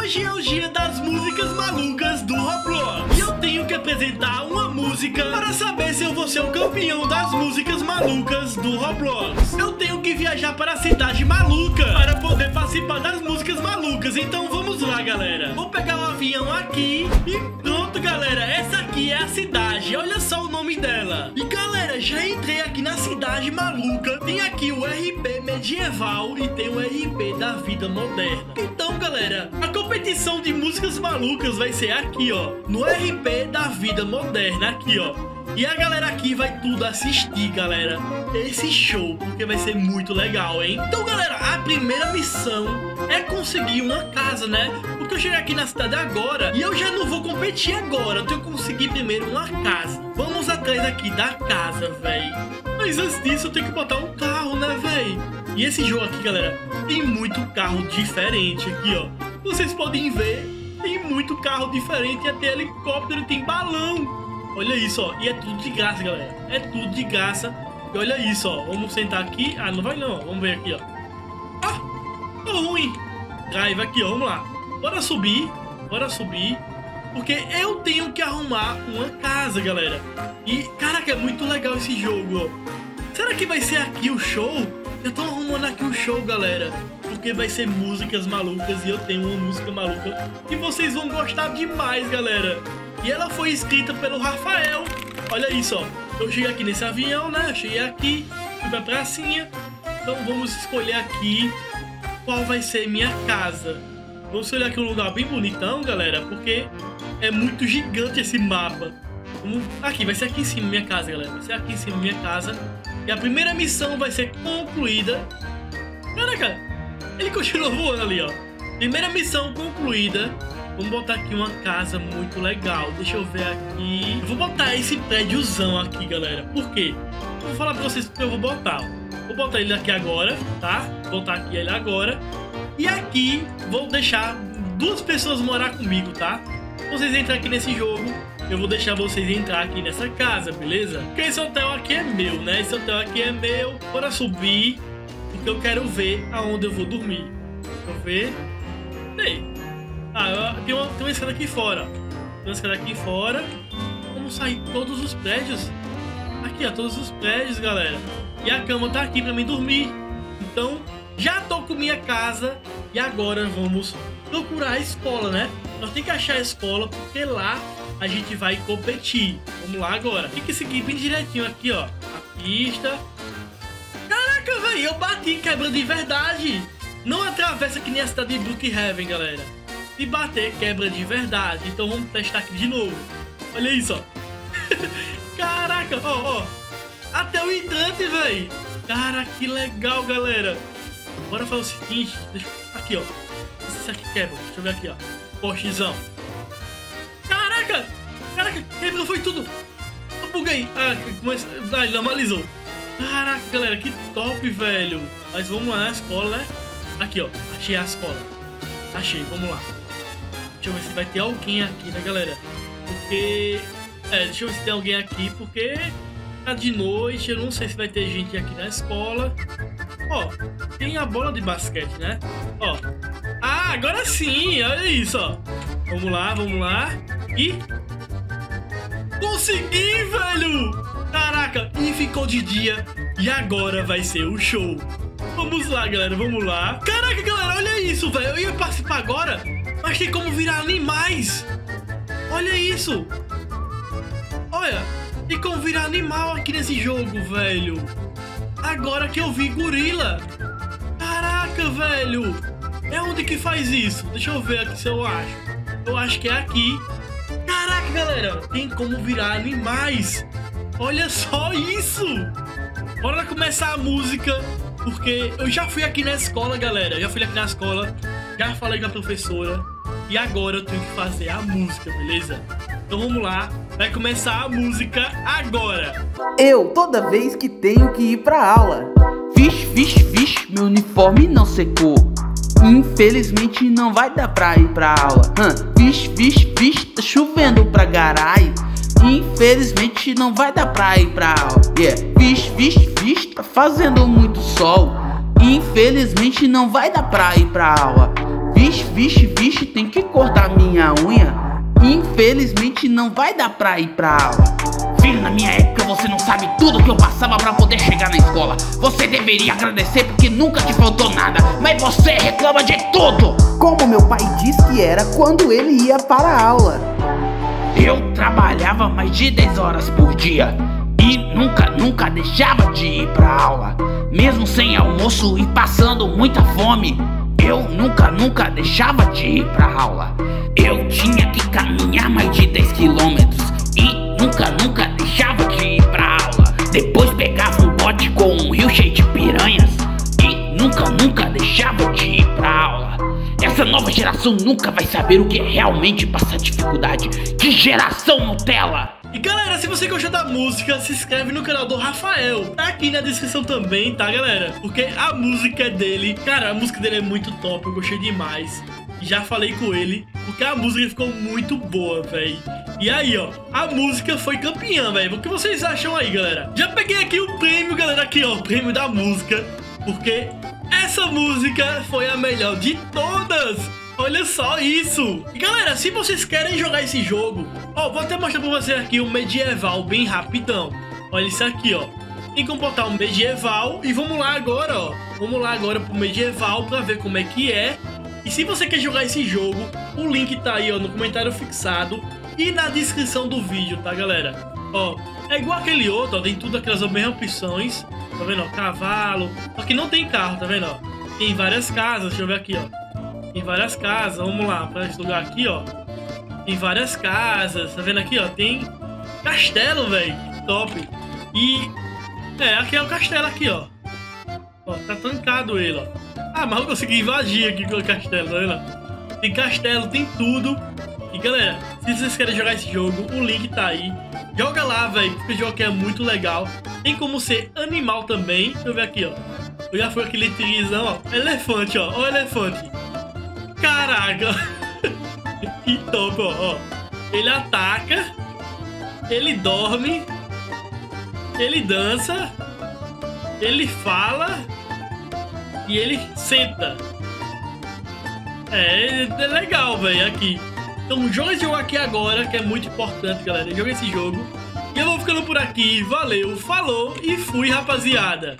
Hoje é o dia das músicas malucas do Roblox. E eu tenho que apresentar uma música para saber se eu vou ser o campeão das músicas malucas do Roblox. Eu tenho que viajar para a cidade maluca para poder participar das músicas malucas. Então vamos lá, galera. Vou pegar um avião aqui e pronto, galera. Essa aqui é a cidade. Olha só o nome dela. E galera, já entrei aqui na cidade maluca. Tem aqui o RP medieval e tem o RP da vida moderna. Então, galera, a competição de músicas malucas vai ser aqui, ó, no RP da vida moderna, aqui, ó. E a galera aqui vai tudo assistir, galera, esse show, porque vai ser muito legal, hein? Então, galera, a primeira missão é conseguir uma casa, né? Porque eu cheguei aqui na cidade agora e eu já não vou competir agora. Eu tenho que conseguir primeiro uma casa. Vamos atrás aqui da casa, velho. Mas antes disso eu tenho que botar um carro, né, velho? E esse jogo aqui, galera, tem muito carro diferente aqui, ó. Vocês podem ver, tem muito carro diferente. Até helicóptero e tem balão. Olha isso, ó. E é tudo de graça, galera. É tudo de graça. E olha isso, ó. Vamos sentar aqui. Ah, não vai não. Vamos ver aqui, ó. Ah, tô ruim. Drive aqui, ó. Vamos lá. Bora subir. Bora subir. Porque eu tenho que arrumar uma casa, galera. E, caraca, é muito legal esse jogo, ó. Será que vai ser aqui o show? Eu tô arrumando aqui o show, galera. Porque vai ser músicas malucas. E eu tenho uma música maluca que vocês vão gostar demais, galera. E ela foi escrita pelo Rafael. Olha isso, ó. Eu cheguei aqui nesse avião, né? Eu cheguei aqui, fui pra pracinha. Então vamos escolher aqui qual vai ser minha casa. Vamos escolher aqui um lugar bem bonitão, galera, porque é muito gigante esse mapa. Aqui, vai ser aqui em cima minha casa, galera. Vai ser aqui em cima minha casa. E a primeira missão vai ser concluída. Caraca, ele continua voando ali, ó. Primeira missão concluída. Vamos botar aqui uma casa muito legal. Deixa eu ver aqui. Eu vou botar esse prédiozão aqui, galera. Por quê? Eu vou falar pra vocês porque eu vou botar. Vou botar ele aqui agora, tá? Vou botar aqui ele agora. E aqui vou deixar duas pessoas morar comigo, tá? Vocês entram aqui nesse jogo, eu vou deixar vocês entrar aqui nessa casa, beleza? Porque esse hotel aqui é meu, né? Esse hotel aqui é meu. Bora subir, porque eu quero ver aonde eu vou dormir. Deixa eu ver. Ei. Ah, tem uma escada aqui fora. Tem uma escada aqui fora. Vamos sair todos os prédios. Aqui, ó, todos os prédios, galera. E a cama tá aqui pra mim dormir. Então, já tô com minha casa. E agora vamos procurar a escola, né? Nós temos que achar a escola, porque lá a gente vai competir. Vamos lá agora. Tem que seguir bem direitinho aqui, ó. A pista. Caraca, velho, eu bati, quebra de verdade. Não atravessa que nem a cidade de Brookhaven, galera. Se bater, quebra de verdade. Então vamos testar aqui de novo. Olha isso, ó. Caraca, ó, ó. Até o hidrante, velho. Cara, que legal, galera. Bora fazer o seguinte. Aqui, ó. Esse aqui quebra. Deixa eu ver aqui, ó. Postezão. Caraca. Caraca, quebrou, foi tudo. Eu buguei. Ah, ele normalizou. Caraca, galera, que top, velho. Mas vamos lá na escola, né? Aqui, ó. Achei a escola. Achei, vamos lá. Deixa eu ver se vai ter alguém aqui, né, galera? Porque... deixa eu ver se tem alguém aqui, porque tá de noite, eu não sei se vai ter gente aqui na escola. Ó, tem a bola de basquete, né? Ó. Ah, agora sim, olha isso, ó. Vamos lá, vamos lá. E... consegui, velho! Caraca, e ficou de dia. E agora vai ser o show. Vamos lá, galera, vamos lá. Caraca, galera, olha isso, velho. Eu ia participar agora, mas tem como virar animais. Olha isso. Olha, tem como virar animal aqui nesse jogo, velho. Agora que eu vi gorila. Caraca, velho. É onde que faz isso? Deixa eu ver aqui se eu acho. Eu acho que é aqui. Caraca, galera, tem como virar animais. Olha só isso. Bora começar a música. Porque eu já fui aqui na escola, galera. Já fui aqui na escola. Já falei com a professora. E agora eu tenho que fazer a música, beleza? Então vamos lá. Vai começar a música agora. Eu, toda vez que tenho que ir pra aula. Vixe, meu uniforme não secou. Infelizmente não vai dar pra ir pra aula. Vixe, tá chovendo pra garai. Infelizmente não vai dar pra ir pra aula. Vixe, tá fazendo muito sol. Infelizmente não vai dar pra ir pra aula. Vixe, tem que cortar minha unha. Infelizmente não vai dar pra ir pra aula. Filho, na minha época você não sabe tudo que eu passava pra poder chegar na escola. Você deveria agradecer porque nunca te faltou nada, mas você reclama de tudo. Como meu pai disse que era quando ele ia para a aula. Eu trabalhava mais de 10 horas por dia e nunca deixava de ir pra aula. Mesmo sem almoço e passando muita fome, eu nunca deixava de ir pra aula. Eu tinha que caminhar mais de 10 quilômetros e nunca deixava de ir pra aula. Depois pegava um bote com um rio cheio de piranhas e nunca deixava de ir pra aula. Essa nova geração nunca vai saber o que é realmente passar dificuldade. Que geração Nutella! E galera, se você gostou da música, se inscreve no canal do Rafael. Tá aqui na descrição também, tá galera? Porque a música dele, cara, a música dele é muito top, eu gostei demais. Já falei com ele, porque a música ficou muito boa, velho. E aí, ó, a música foi campeã, velho. O que vocês acham aí, galera? Já peguei aqui o prêmio, galera, aqui, ó, o prêmio da música. Porque essa música foi a melhor de todas. Olha só isso. E galera, se vocês querem jogar esse jogo, ó, vou até mostrar pra vocês aqui o medieval bem rapidão. Olha isso aqui, ó. Tem que botar o medieval e vamos lá agora, ó. Vamos lá agora pro medieval pra ver como é que é. E se você quer jogar esse jogo, o link tá aí, ó, no comentário fixado e na descrição do vídeo, tá, galera? Ó, é igual aquele outro, ó, tem tudo aquelas mesmas opções. Tá vendo, ó? Cavalo. Só que não tem carro, tá vendo, ó? Tem várias casas, deixa eu ver aqui, ó. Tem várias casas, vamos lá, para esse lugar aqui, ó. Tem várias casas, tá vendo aqui, ó? Tem castelo, velho, top. E, aqui é o castelo aqui, ó. Ó, tá trancado ele, ó. Ah, mas eu consegui invadir aqui com o castelo, tá vendo? Tem castelo, tem tudo. E galera, se vocês querem jogar esse jogo, o link tá aí. Joga lá, velho, porque o jogo aqui é muito legal. Tem como ser animal também. Deixa eu ver aqui, ó. Eu já fui aquele trizão, ó. Elefante, ó. Ó o elefante. Caraca. Que top, ó. Ele ataca. Ele dorme. Ele dança. Ele fala. E ele senta. É legal, velho, aqui. Então joga esse jogo aqui agora, que é muito importante, galera. Joga esse jogo. E eu vou ficando por aqui. Valeu, falou e fui, rapaziada.